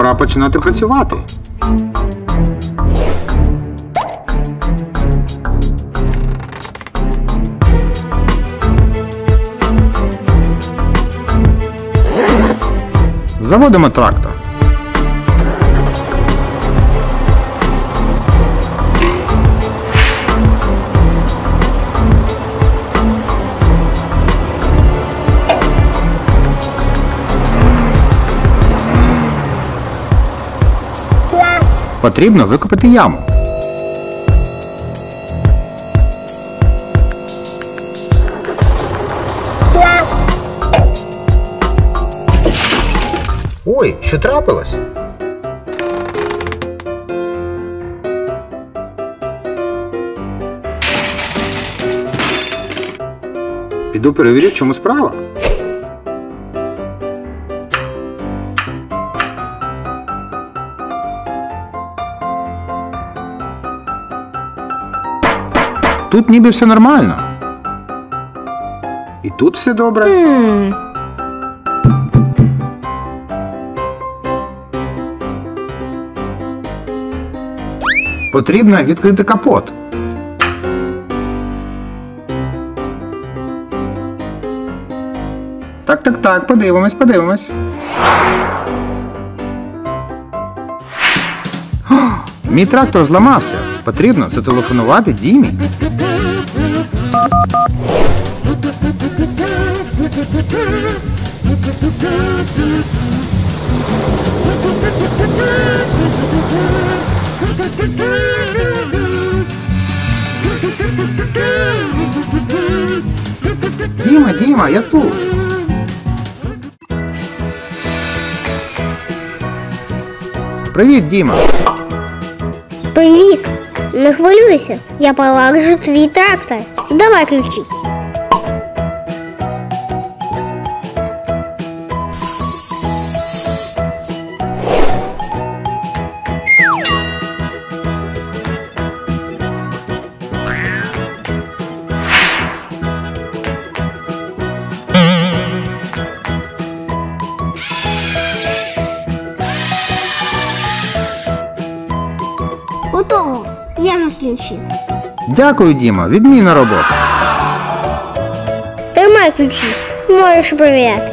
пора починати працювати. Заводимо трактор. Потрібно викопати яму. Ой, що трапилось? Піду перевірю, в чому справа. Тут ніби все нормально. І тут все добре. Потрібно відкрити капот. Так, подивимось. О, мій трактор зламався. Потрібно зателефонувати Дімі. Діма, я тут. Привіт, Діма. Привіт. Не хвилюйся. Я полагоджу твій трактор. Давай ключі. Готово. Я вже включив. Дякую, Діма. Відмінна робота. Тримай ключі. Можеш перевіряти.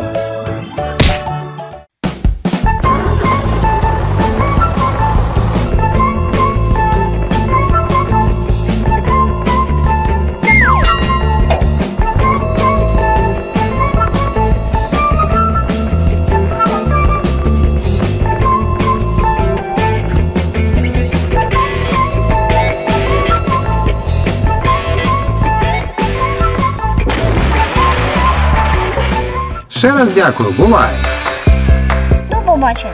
Ще раз дякую, бувай. До побачення.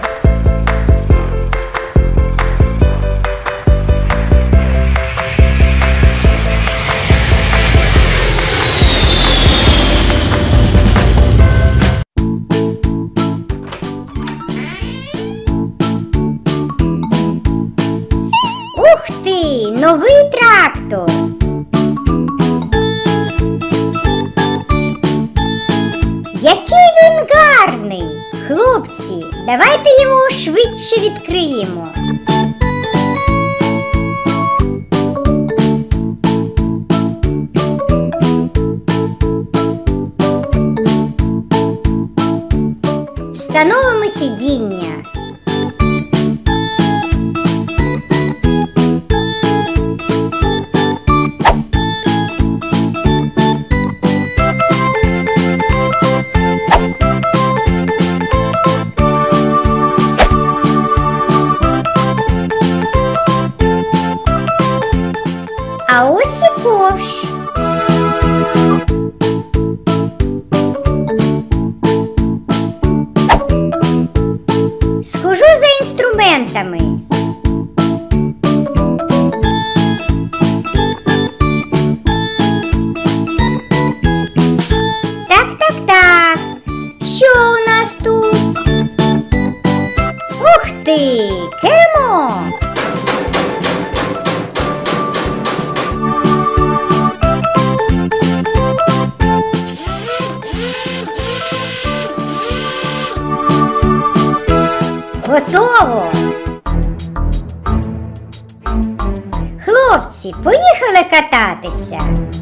Ух ти, новий трактор! Який він гарний! Хлопці, давайте його швидше відкриємо. Встановимо сидіння. А ось і ковш. Готово! Хлопці, поїхали кататися!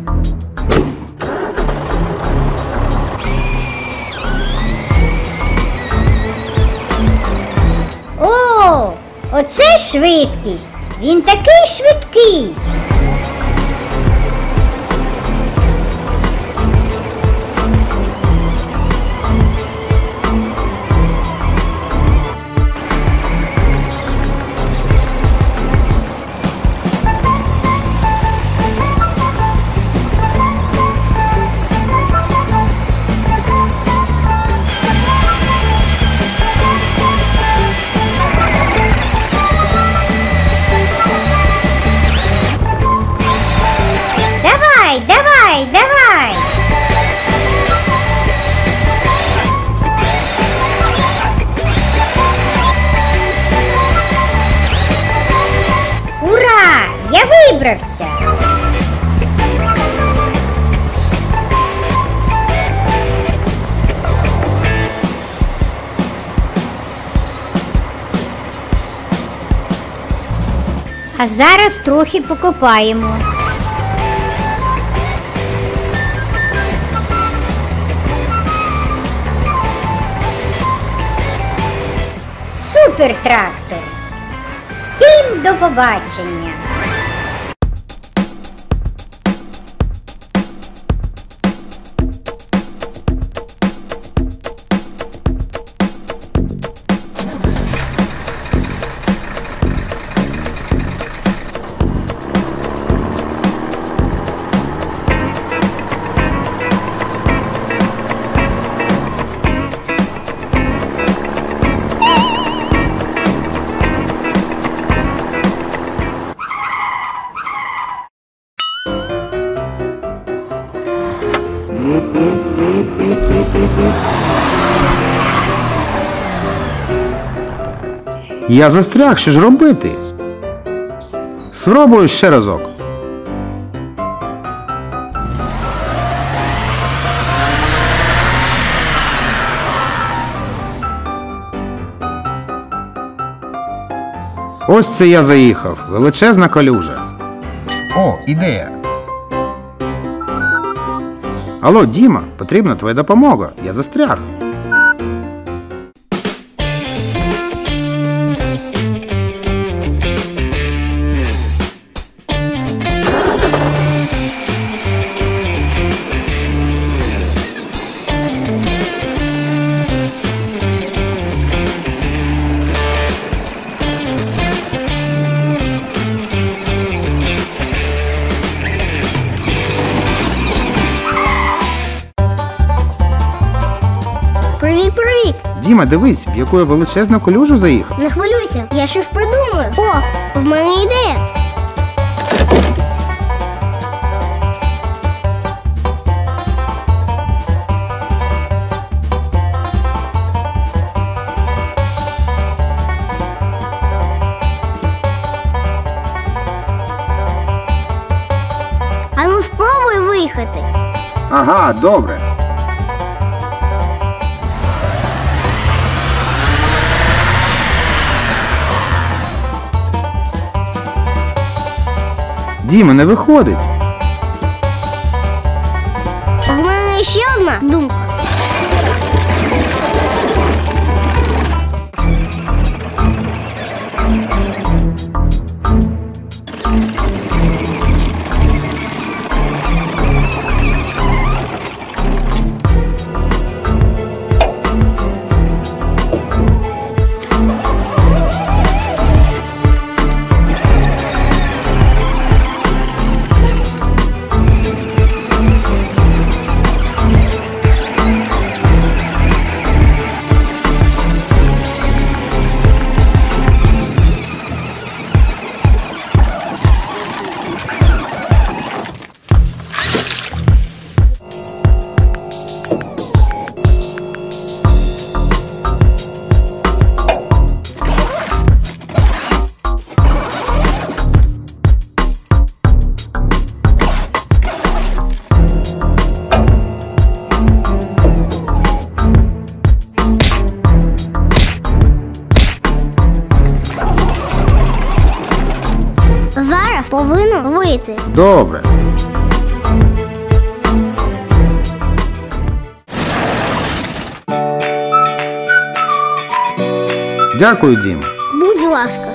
О, оце швидкість! Він такий швидкий! Давай, давай! Ура! Я вибрався! А зараз трохи покопаємо. Супертрактор! Всім до побачення! Я застряг, що ж робити? Спробую ще разок. Ось це я заїхав. Величезна калюжа. О, ідея. Алло, Діма, потрібна твоя допомога. Я застряг. Привіт! Діма, дивись, в яку я величезну калюжу заїхав. Не хвилюйся, я щось придумаю. О, в мене ідея. А ну спробуй виїхати. Ага, добре. Діма, не виходить. В мене ще одна думка. Зараз повинно вийти. Добре. Дякую, Діма. Будь ласка.